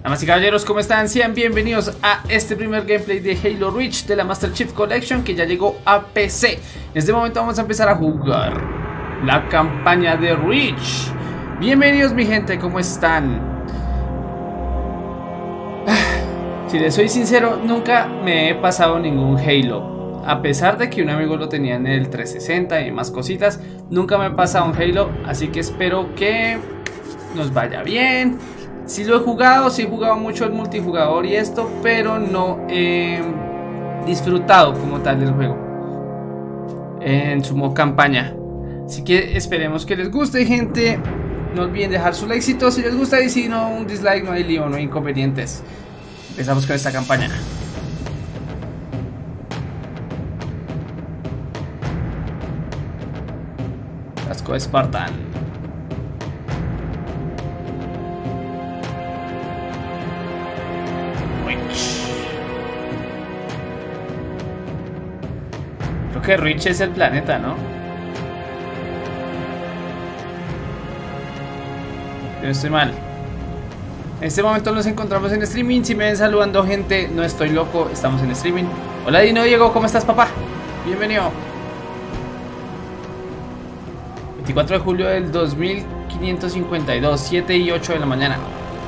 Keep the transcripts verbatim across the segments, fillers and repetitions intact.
Damas y caballeros, ¿cómo están? Sean bienvenidos a este primer gameplay de Halo Reach de la Master Chief Collection que ya llegó a P C. En este momento vamos a empezar a jugar la campaña de Reach. Bienvenidos mi gente, ¿cómo están? Si les soy sincero, nunca me he pasado ningún Halo. A pesar de que un amigo lo tenía en el trescientos sesenta y más cositas, nunca me he pasado un Halo, así que espero que nos vaya bien. Sí lo he jugado, sí he jugado mucho el multijugador y esto, pero no he disfrutado como tal del juego en su modo campaña. Así que esperemos que les guste, gente. No olviden dejar su likecito si les gusta, y si no, un dislike, no hay lío, no hay inconvenientes. Empezamos con esta campaña. Casco de Spartan. Creo que Reach es el planeta, ¿no? Yo no estoy mal. En este momento nos encontramos en streaming. Si me ven saludando, gente, no estoy loco, estamos en streaming. Hola Dino Diego, ¿cómo estás, papá? Bienvenido. veinticuatro de julio del dos mil quinientos cincuenta y dos, siete y ocho de la mañana.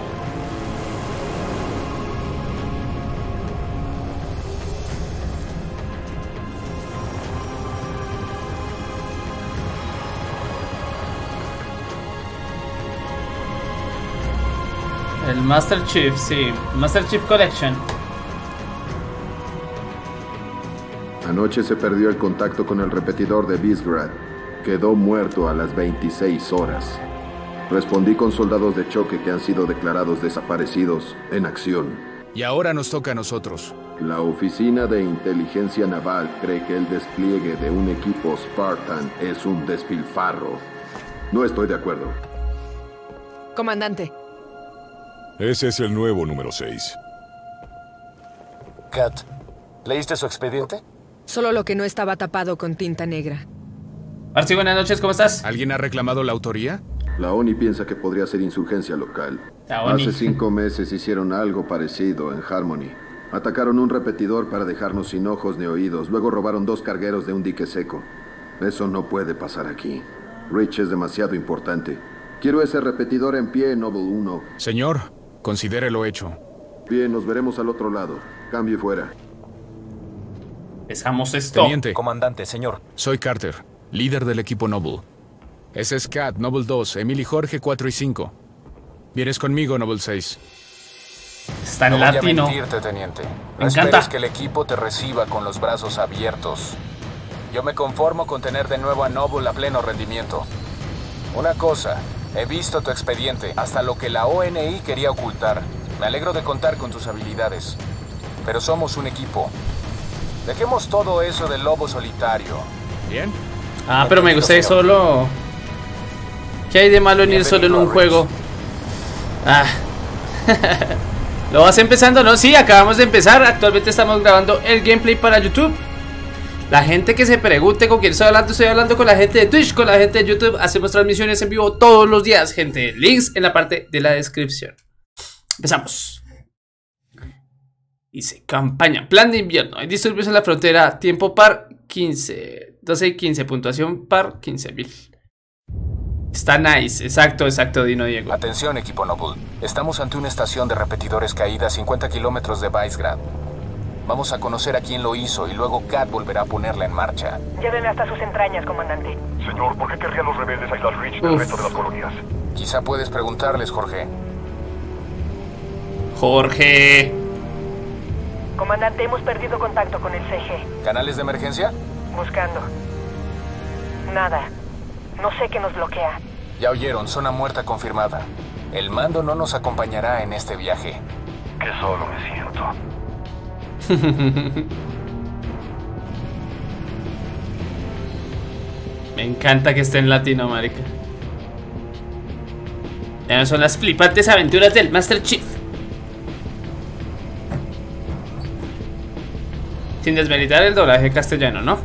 El Master Chief, sí, Master Chief Collection. Anoche se perdió el contacto con el repetidor de Visegrad. Quedó muerto a las veintiséis horas. Respondí con soldados de choque que han sido declarados desaparecidos en acción. Y ahora nos toca a nosotros. La Oficina de Inteligencia Naval cree que el despliegue de un equipo Spartan es un despilfarro. No estoy de acuerdo. Comandante. Ese es el nuevo número seis. Kat, ¿leíste su expediente? Solo lo que no estaba tapado con tinta negra. Arci, buenas noches, ¿cómo estás? ¿Alguien ha reclamado la autoría? La O N I piensa que podría ser insurgencia local. La O N I. Hace cinco meses hicieron algo parecido en Harmony. Atacaron un repetidor para dejarnos sin ojos ni oídos. Luego robaron dos cargueros de un dique seco. Eso no puede pasar aquí. Reach es demasiado importante. Quiero ese repetidor en pie, Noble uno. Señor, considere lo hecho. Bien, nos veremos al otro lado. Cambio y fuera. Empezamos esto. Teniente, Comandante, señor. soy Carter, líder del equipo Noble. Ese es Kat, Noble dos, Emily Jorge cuatro y cinco. Vienes conmigo, Noble seis. Está en No voy a latino. mentirte, teniente. Me No encanta. esperes que el equipo te reciba con los brazos abiertos. Yo me conformo con tener de nuevo a Noble a pleno rendimiento. Una cosa, he visto tu expediente, hasta lo que la O N I quería ocultar. Me alegro de contar con tus habilidades. Pero somos un equipo. Dejemos todo eso del lobo solitario. ¿Bien? Ah, pero me gusta ir solo. ¿Qué hay de malo en ir solo en un juego? Ah. ¿Lo vas empezando? No, sí, acabamos de empezar. Actualmente estamos grabando el gameplay para YouTube. La gente que se pregunte con quién estoy hablando, estoy hablando con la gente de Twitch, con la gente de YouTube. Hacemos transmisiones en vivo todos los días, gente. Links en la parte de la descripción. Empezamos. Dice, campaña, plan de invierno. Hay disturbios en la frontera. Tiempo par quince. doce y quince. Puntuación par quince mil. Está nice. Exacto, exacto, Dino Diego. Atención, equipo Noble. Estamos ante una estación de repetidores caída a cincuenta kilómetros de Visegrad. Vamos a conocer a quién lo hizo y luego Kat volverá a ponerla en marcha. Lléveme hasta sus entrañas, comandante. Señor, ¿por qué querrían los rebeldes aislar Reach del Uf. resto de las colonias? Quizá puedes preguntarles, Jorge. Jorge. Comandante, hemos perdido contacto con el C G. ¿Canales de emergencia? Buscando. Nada. No sé qué nos bloquea. Ya oyeron, zona muerta confirmada. El mando no nos acompañará en este viaje. Que solo me siento. Me encanta que esté en latino, marica. Ya no son las flipantes aventuras del Master Chief. Sin desmeritar el doblaje castellano, ¿no?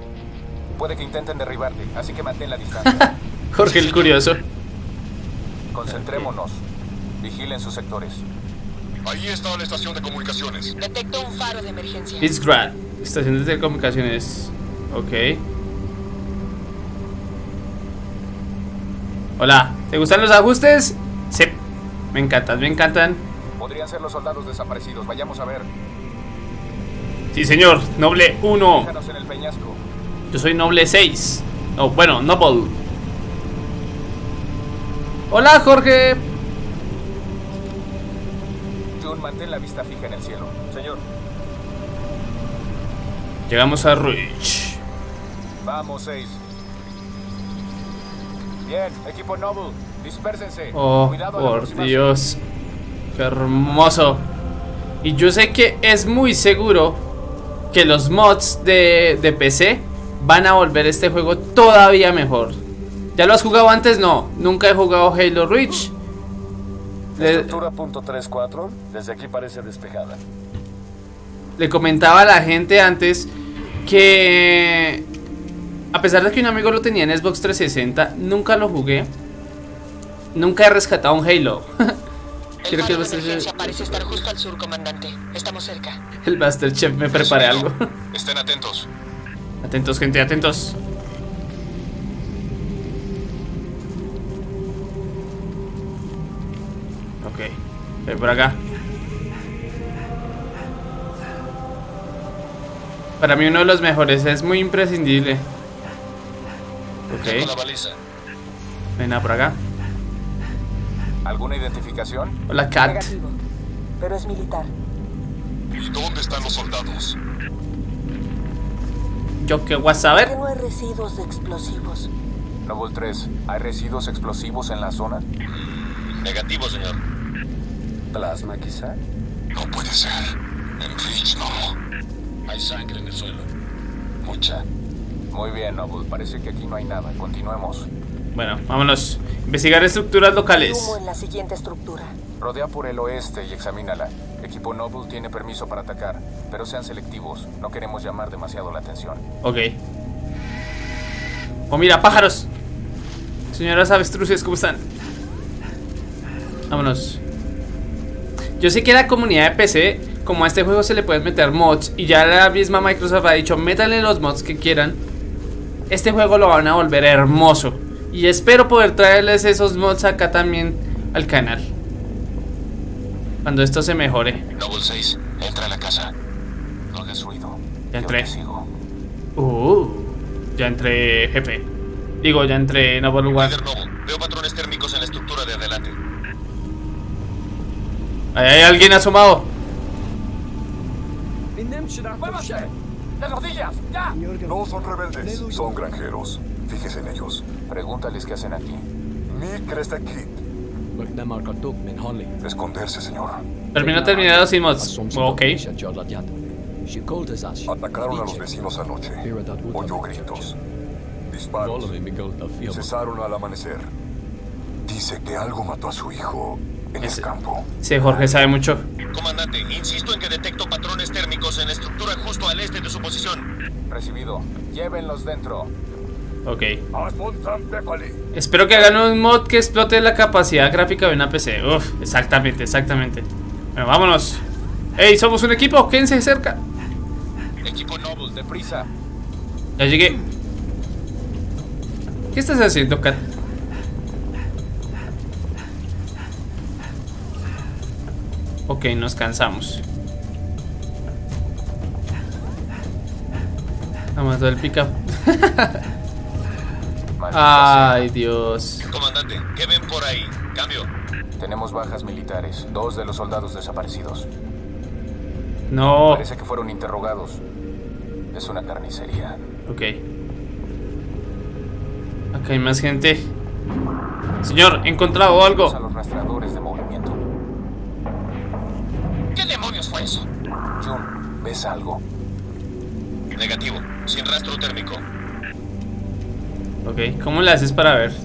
Puede que intenten derribarte, así que mantén la distancia. Jorge el curioso. Concentrémonos. Vigilen sus sectores. Ahí está la estación de comunicaciones. Detecto un faro de emergencia. Fitzgrad, estación de telecomunicaciones. Ok. Hola, ¿te gustan los ajustes? Sí, me encantan, me encantan. Podrían ser los soldados desaparecidos. Vayamos a ver. Sí, señor, Noble uno. Déjanos en el peñasco. Yo soy Noble seis. No, bueno, Noble. Hola, Jorge. Jun, mantén la vista fija en el cielo. Señor. Llegamos a Reach. Vamos, seis. Bien, equipo Noble, dispérsense. Oh, Cuidado a la por próxima. Dios. Qué hermoso. Y yo sé que es muy seguro que los mods de, de P C van a volver este juego todavía mejor. ¿Ya lo has jugado antes? No, nunca he jugado Halo Reach. Le, Estructura punto treinta y cuatro, desde aquí parece despejada. le comentaba a la gente antes que a pesar de que un amigo lo tenía en Xbox trescientos sesenta, nunca lo jugué. Nunca he rescatado un Halo. El Quiero que faro el de Master emergencia Chef, parece estar justo al sur, comandante. Estamos cerca. el Master Chef me prepare algo. Estén atentos. Atentos, gente, atentos. Ok, voy por acá. Para mí uno de los mejores, es muy imprescindible. Ok, La baliza. no hay nada por acá. ¿Alguna identificación? Hola, Cat. Negativo. Pero es militar. ¿Y dónde están los soldados? Yo qué voy a saber. No hay residuos de explosivos. Noble tres, ¿hay residuos explosivos en la zona? Negativo, señor. ¿Plasma quizá? No puede ser. En Reach no. Hay sangre en el suelo. Mucha. Muy bien, Noble, parece que aquí no hay nada. Continuemos. Bueno, vámonos. Investigar estructuras locales. Humo en la siguiente estructura. Rodea por el oeste y examínala. Equipo Noble tiene permiso para atacar, pero sean selectivos. No queremos llamar demasiado la atención. Ok. Oh, mira, pájaros. Señoras avestruces, ¿cómo están? Vámonos. Yo sé que la comunidad de P C, como a este juego se le pueden meter mods, y ya la misma Microsoft ha dicho, métanle los mods que quieran, este juego lo van a volver hermoso. Y espero poder traerles esos mods acá también al canal, cuando esto se mejore. Noble seis, entra a la casa. No hagas ruido. Ya Yo entré. te sigo. Uh, ya entré, jefe. Digo, ya entré Noble One. Líder Noble, veo patrones térmicos en la estructura de adelante. Ahí hay alguien asomado. ¡Muévanse! ¡De rodillas! ¡Ya! No son rebeldes, son granjeros. Fíjese en ellos. Pregúntales qué hacen aquí. Mi Crestakit. Esconderse, señor. Terminó terminado sin mods. Ok. Atacaron a los vecinos anoche. Oyó gritos. Disparos. Cesaron al amanecer. Dice que algo mató a su hijo en el campo. Sí, Jorge sabe mucho. Comandante, insisto en que detecto patrones térmicos en la estructura justo al este de su posición. Recibido. Llévenlos dentro. Ok. Espero que hagan un mod que explote la capacidad gráfica de una P C. Uf, exactamente, exactamente. Bueno, vámonos. ¡Ey, somos un equipo! ¡Quédense cerca! Equipo Noble, deprisa. Ya llegué. ¿Qué estás haciendo, Kat? Ok, nos cansamos. Vamos a el pick up. Ay, Dios. Comandante, ¿qué ven por ahí? Cambio. Tenemos bajas militares. Dos de los soldados desaparecidos. No. Parece que fueron interrogados. Es una carnicería. Ok. Acá hay más gente. Señor, he encontrado algo. A los rastreadores de movimiento. ¿Qué demonios fue eso? Jun, ¿ves algo? Negativo, sin rastro térmico. Ok, ¿cómo le haces para ver?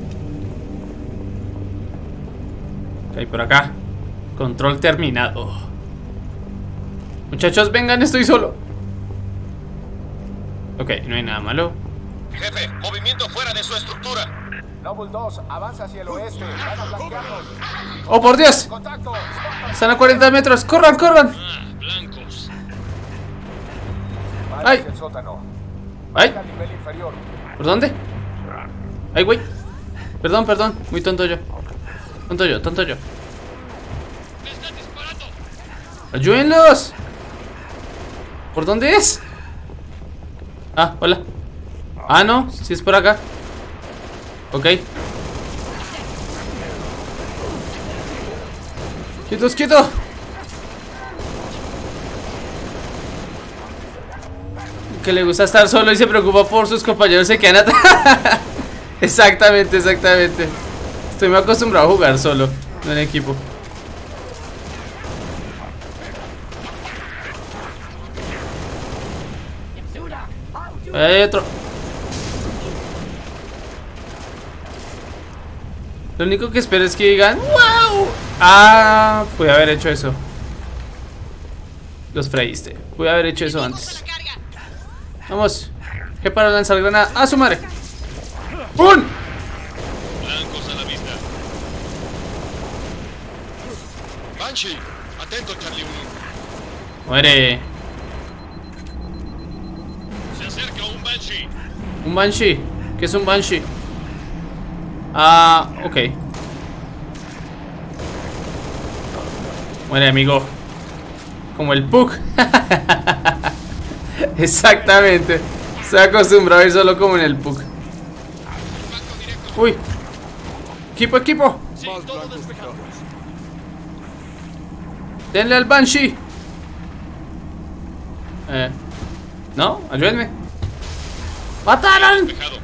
Ok, por acá. Control terminado. Muchachos, vengan, estoy solo. Ok, no hay nada malo. Jefe, movimiento fuera de su estructura. Noble dos, avanza hacia el oeste. Van a flanquearnos. ¡Oh, por Dios! Contacto. Están a cuarenta metros. ¡Corran, corran! Ah, blancos. Ay. Hacia el sótano. ¡Ay! Al nivel inferior. ¿Por dónde? ¡Ay, güey! Perdón, perdón. Muy tonto yo. Tonto yo, tonto yo. ¡Me están disparando! ¡Ayúdenlos! ¿Por dónde es? Ah, hola. Ah, no, si es por acá. Ok. ¡Quietos, quieto! Que le gusta estar solo y se preocupa por sus compañeros, se quedan atrás. Exactamente, exactamente. Estoy muy acostumbrado a jugar solo, no en equipo. Hay otro. Lo único que espero es que digan ¡wow! Ah, pude haber hecho eso. Los freíste. Pude haber hecho eso antes. Vamos. ¿Qué para lanzar granada? ¡Ah, su madre! ¡Pum! Blancos a la vista. Banshee, atento, Charlie uno. Muere. Se acerca un Banshee. Un Banshee. ¿Qué es un Banshee? Ah, ok. Muere, amigo. Como el Puck. Exactamente. Estoy acostumbrado a ir solo como en el Puck. Uy. Equipo, equipo. Sí, todo despejado. Denle al Banshee. Eh. No, ayúdenme. ¡Mataron! Despejado.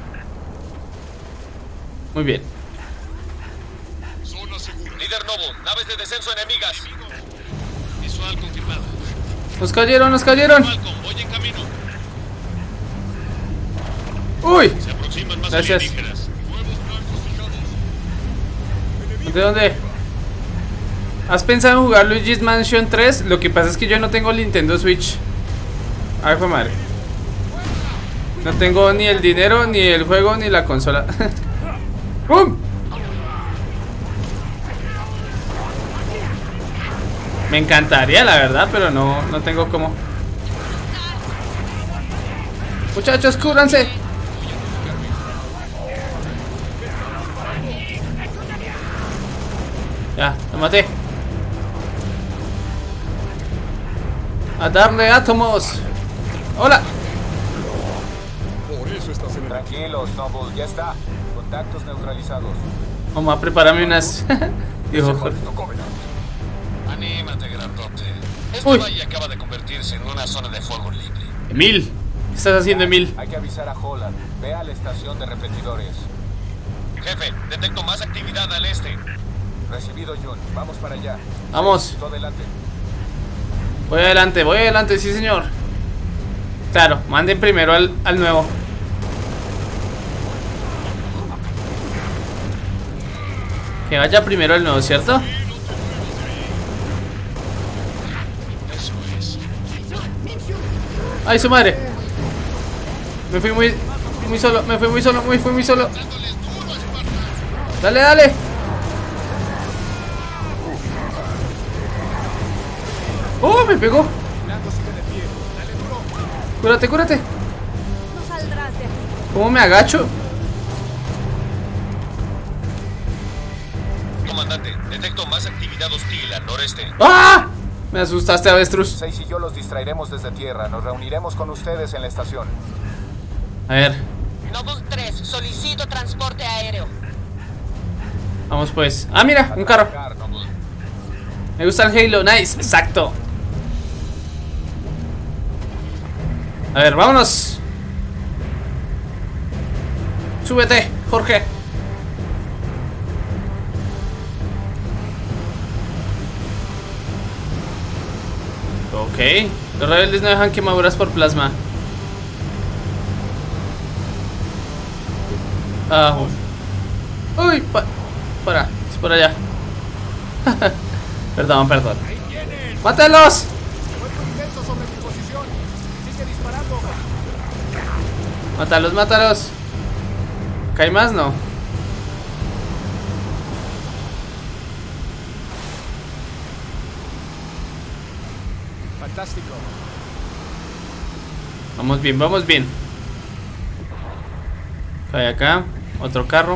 Muy bien. Zona segura. Líder Noble, naves de descenso enemigas. Visual confirmada. Nos cayeron, nos cayeron. Falcon, voy en camino. Uy. Se aproximan más Gracias. alienígenas. Nuevos blancos fijados. ¿De dónde? ¿Has pensado en jugar Luigi's Mansion tres? Lo que pasa es que yo no tengo Nintendo Switch. Ay, fue madre. No tengo ni el dinero, ni el juego, ni la consola. ¡Bum! Me encantaría, la verdad, pero no, no tengo cómo. Muchachos, cúbranse. Ya, lo maté. A darle átomos. Hola. Tranquilos, Noble, ya está. Contactos neutralizados. Vamos a prepararme unas. Dijo Jorge. Anímate, grandote. Este Uy. valle acaba de convertirse en una zona de fuego libre. Emil, ¿qué estás haciendo, Emil? Hay que avisar a Holland. Ve a la estación de repetidores. Jefe, detecto más actividad al este. Recibido, Jun. Vamos para allá. Vamos. Tú adelante. Voy adelante, voy adelante, sí, señor. Claro, manden primero al, al nuevo. Que vaya primero el nuevo, ¿cierto? Eso es. ¡Ay, su madre! Me fui muy, muy solo, me fui muy solo, me fui muy solo. Dándoles duro, Esparta. Dale, dale. ¡Oh, me pegó! Cúrate, cúrate. No saldrás de aquí. ¿Cómo me agacho? Comandante, detecto más actividad hostil al noreste. ¡Ah! Me asustaste, avestruz. Seis y yo los distraeremos desde tierra. Nos reuniremos con ustedes en la estación. A ver, Noble tres, solicito transporte aéreo. vamos pues. Ah, mira, un carro. Atacar, Noble. Me gusta el Halo, nice, exacto. A ver, vámonos. Súbete, Jorge. Ok. Los rebeldes no dejan quemaduras por plasma. Ah, uy, pa para, es por allá. Perdón, perdón. ¡Mátenlos! Mátalos, mátalos. ¿Acá hay más? No. Fantástico. Vamos bien, vamos bien. Hay acá, otro carro.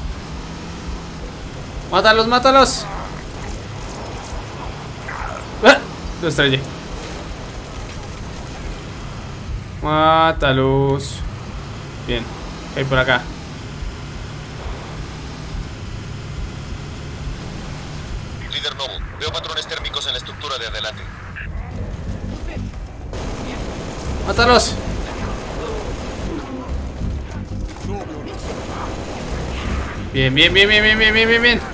¡Mátalos, mátalos! ¡Ah! Lo estrellé. Mátalos. Bien, ¿qué hay por acá? Líder Noble, veo patrones térmicos en la estructura de adelante. ¡Mátalos! Bien, bien, bien, bien, bien, bien, bien, bien, bien.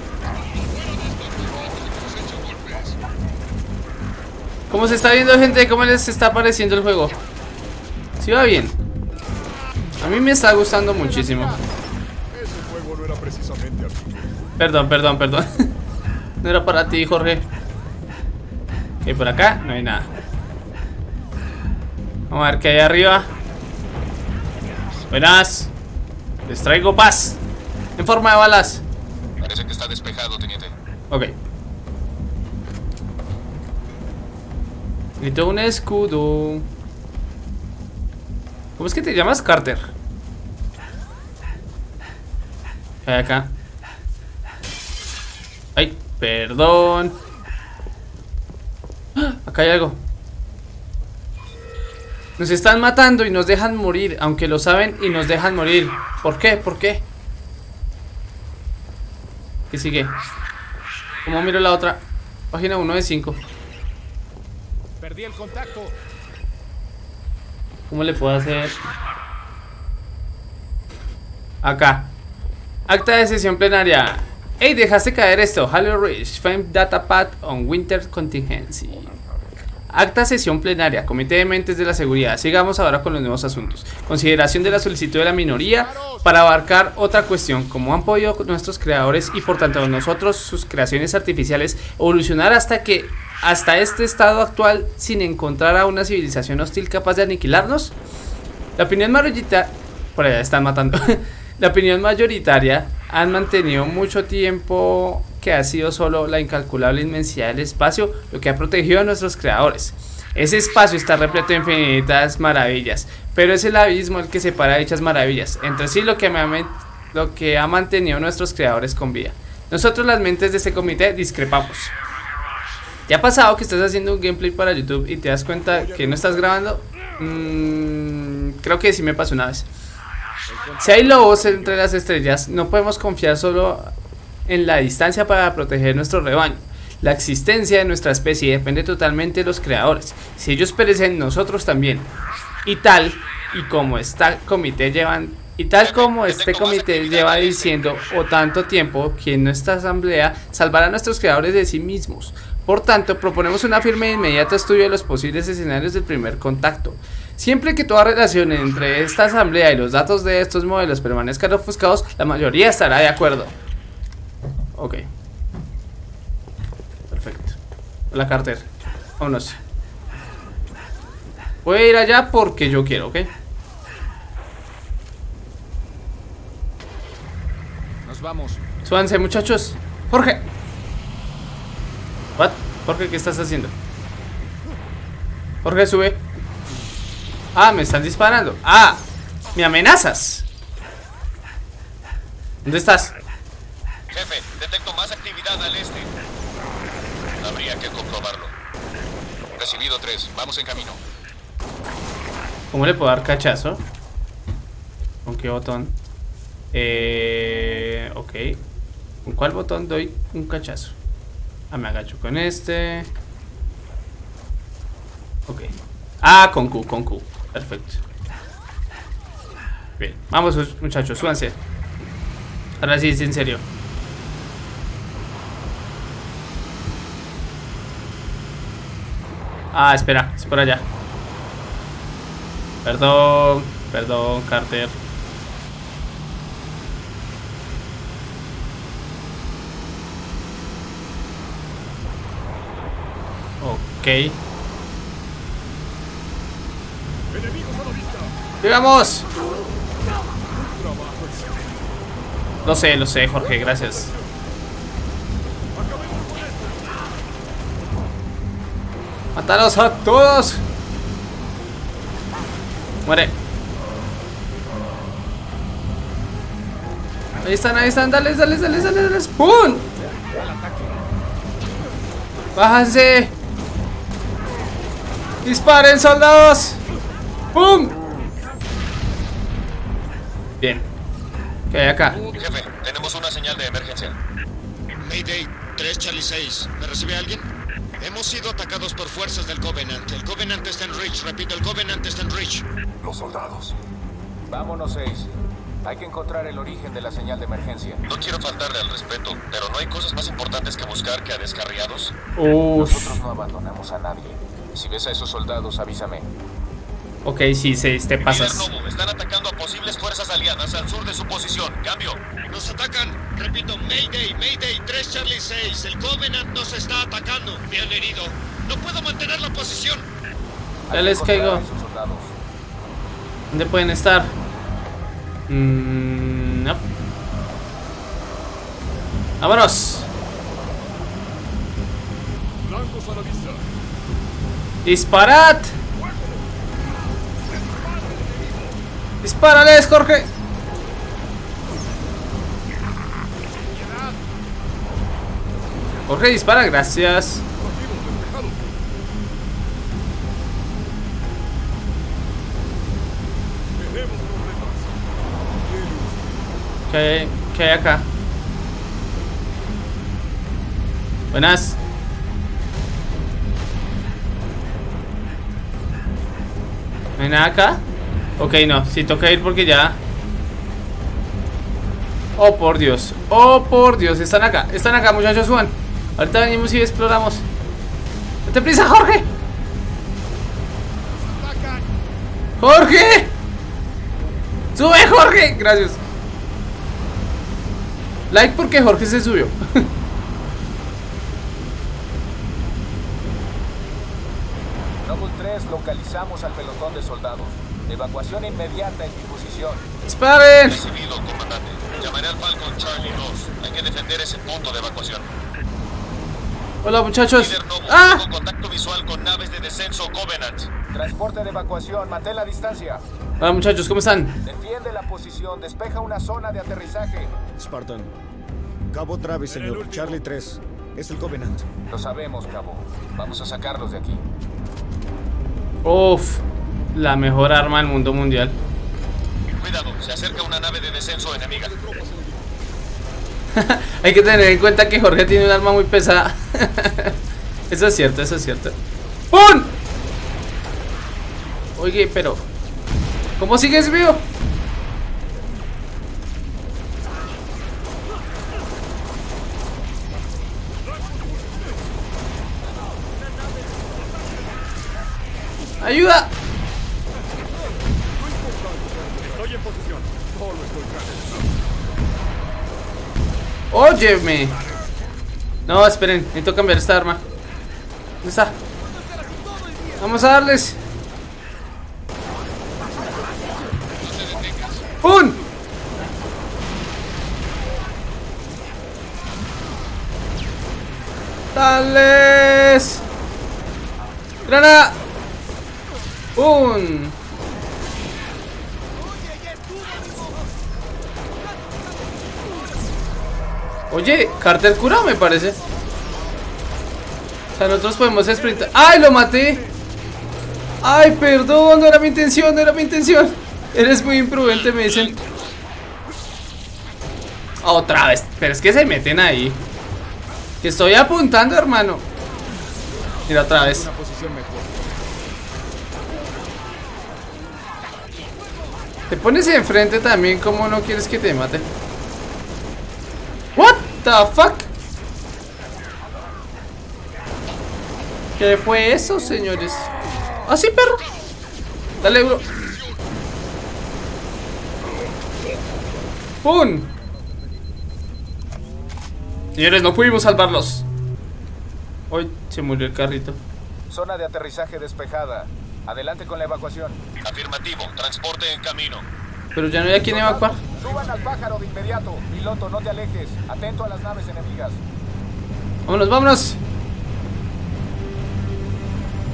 ¿Cómo se está viendo, gente? ¿Cómo les está pareciendo el juego? Sí va bien. A mí me está gustando muchísimo. Ese juego no era precisamente así. Perdón, perdón, perdón. No era para ti, Jorge. Y por acá no hay nada. Vamos a ver qué hay arriba. Buenas. Les traigo paz en forma de balas. Parece que está despejado, teniente. Ok. Necesito un escudo. ¿Cómo es que te llamas, Carter? ¿Qué hay acá? Ay, perdón. ¡Ah! Acá hay algo. Nos están matando y nos dejan morir. Aunque lo saben y nos dejan morir. ¿Por qué? ¿Por qué? ¿Qué sigue? ¿Cómo miro la otra? Página uno de cinco. Perdí el contacto. ¿Cómo le puedo hacer? Acá. Acta de sesión plenaria. Hey, dejaste caer esto. Halo Reach. Find data pad on winter contingency. Acta sesión plenaria. Comité de mentes de la seguridad. Sigamos ahora con los nuevos asuntos. Consideración de la solicitud de la minoría para abarcar otra cuestión. ¿Cómo han podido nuestros creadores y por tanto nosotros, sus creaciones artificiales, evolucionar hasta que hasta este estado actual sin encontrar a una civilización hostil capaz de aniquilarnos? La opinión mayoritaria... Por allá están matando. La opinión mayoritaria han mantenido mucho tiempo que ha sido solo la incalculable inmensidad del espacio lo que ha protegido a nuestros creadores. Ese espacio está repleto de infinitas maravillas, pero es el abismo el que separa dichas maravillas entre sí, lo que, me ha, lo que ha mantenido a nuestros creadores con vida. Nosotros, las mentes de este comité, discrepamos. ¿Te ha pasado que estás haciendo un gameplay para YouTube y te das cuenta que no estás grabando? Mm, creo que sí me pasó una vez. Si hay lobos entre las estrellas, no podemos confiar solo en la distancia para proteger nuestro rebaño. La existencia de nuestra especie depende totalmente de los creadores. Si ellos perecen, nosotros también. Y tal y como este comité llevan y tal como este comité lleva diciendo o tanto tiempo, que en nuestra asamblea salvará a nuestros creadores de sí mismos. Por tanto, proponemos una firme e inmediata estudio de los posibles escenarios del primer contacto. Siempre que toda relación entre esta asamblea y los datos de estos modelos permanezcan ofuscados, la mayoría estará de acuerdo. Ok. Perfecto. Hola, Carter. Vámonos. Voy a ir allá porque yo quiero, ¿ok? Nos vamos. Súbanse, muchachos. Jorge. What? Jorge, ¿qué estás haciendo? Jorge, sube. Ah, me están disparando. Ah, me amenazas. ¿Dónde estás? Jefe, detecto más actividad al este. Habría que comprobarlo. Recibido tres, vamos en camino. ¿Cómo le puedo dar cachazo? ¿Con qué botón? Eh, ok. ¿Con cuál botón doy un cachazo? Ah, me agacho con este. Ok. Ah, con Q, con Q. Perfecto. Bien, vamos, muchachos, súbanse. Ahora sí, es en serio. Ah, espera, es por allá. Perdón, perdón, Carter. Ok. ¡Llegamos! Lo sé, lo sé, Jorge, gracias. ¡Mátalos a todos! Muere. Ahí están, ahí están. Dale, dale, dale, dale, dale. ¡Pum! ¡Bájense! ¡Disparen, soldados! ¡Pum! Bien. ¿Qué hay acá? Jefe, tenemos una señal de emergencia. Mayday, tres Charlie seis. ¿Me recibe alguien? Hemos sido atacados por fuerzas del Covenant. El Covenant está en Reach. Repito, el Covenant está en Reach. Los soldados. Vámonos, seis. Hay que encontrar el origen de la señal de emergencia. No quiero faltarle al respeto, pero ¿no hay cosas más importantes que buscar que a descarriados? Uf. Nosotros no abandonamos a nadie. Si ves a esos soldados, avísame. Ok, sí, seis, te pasas. Líder Nobu, están atacando a posibles fuerzas aliadas al sur de su posición. Cambio. Nos atacan. Repito, Mayday, Mayday, tres Charlie seis. El Covenant nos está atacando. Me han herido. No puedo mantener la posición. Ya les caigo. ¿Dónde pueden estar? Mm, no. ¡Vámonos! ¡Disparad! ¡Dispárales, Jorge! Jorge, dispara, gracias. ¿Qué hay, qué hay acá? Buenas. ¿No hay nada acá? Ok, no, sí toca ir porque ya. Oh, por Dios. Oh, por Dios, están acá. Están acá, muchachos, suban. Ahorita venimos y exploramos. ¡Date prisa, Jorge! ¡Jorge! ¡Sube, Jorge! Gracias. Like porque Jorge se subió. Noble tres, localizamos al pelotón de soldados. Evacuación inmediata en mi posición. ¡Disparen! Recibido, comandante. Llamaré al Falcon Charlie dos. Hay que defender ese punto de evacuación. Hola, muchachos. Líder Nobu, ¡Ah! tengo contacto visual con naves de descenso Covenant. Transporte de evacuación, mantén la distancia. Hola, muchachos, ¿cómo están? Defiende la posición, despeja una zona de aterrizaje. Spartan. Cabo Travis, señor. Charlie tres. Es el Covenant. Lo sabemos, Cabo. Vamos a sacarlos de aquí. Uf, la mejor arma del mundo mundial. Cuidado, se acerca una nave de descenso enemiga. Hay que tener en cuenta que Jorge tiene un arma muy pesada. Eso es cierto, eso es cierto. ¡Pum! Oye, pero ¿cómo sigues vivo? ¡Ayuda! Estoy en posición. Solo estoy Óyeme. No, esperen, necesito cambiar esta arma. ¿Dónde está? Vamos a darles. ¡Pum! ¡Dales! ¡Granada! ¡Pum! Oye, Carter curado me parece. O sea, nosotros podemos sprintar. ¡Ay, lo maté! ¡Ay, perdón! No era mi intención, no era mi intención. Eres muy imprudente, me dicen. Otra vez, pero es que se meten ahí. Que estoy apuntando, hermano. Mira, otra vez. Una posición mejor. Te pones enfrente también, como no quieres que te mate. What the fuck? ¿Qué fue eso, señores? ¿Ah, sí, perro? Dale, bro. ¡Pum! Señores, no pudimos salvarlos. Hoy se murió el carrito. Zona de aterrizaje despejada. Adelante con la evacuación. Afirmativo, transporte en camino. Pero ya no hay a quien evacuar. Suban al pájaro de inmediato. Piloto, no te alejes. Atento a las naves enemigas. Vámonos, vámonos.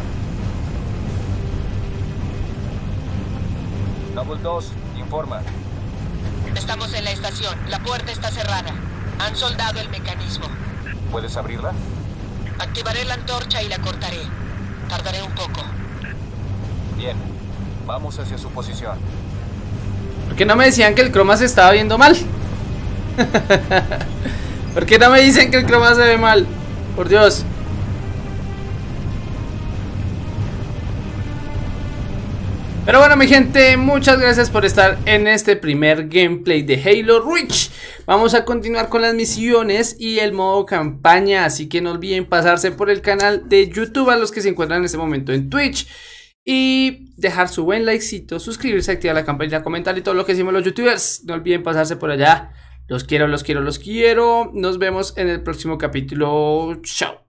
Noble dos, informa. Estamos en la estación. La puerta está cerrada. Han soldado el mecanismo. ¿Puedes abrirla? Activaré la antorcha y la cortaré. Tardaré un poco. Bien. Vamos hacia su posición. ¿Por qué no me decían que el croma se estaba viendo mal? ¿Por qué no me dicen que el croma se ve mal? Por Dios. Pero bueno, mi gente, muchas gracias por estar en este primer gameplay de Halo Reach. Vamos a continuar con las misiones y el modo campaña, así que no olviden pasarse por el canal de YouTube a los que se encuentran en este momento en Twitch. Y dejar su buen likecito, suscribirse, activar la campanita, comentar y todo lo que hicimos los youtubers. No olviden pasarse por allá. Los quiero, los quiero, los quiero. Nos vemos en el próximo capítulo. Chao.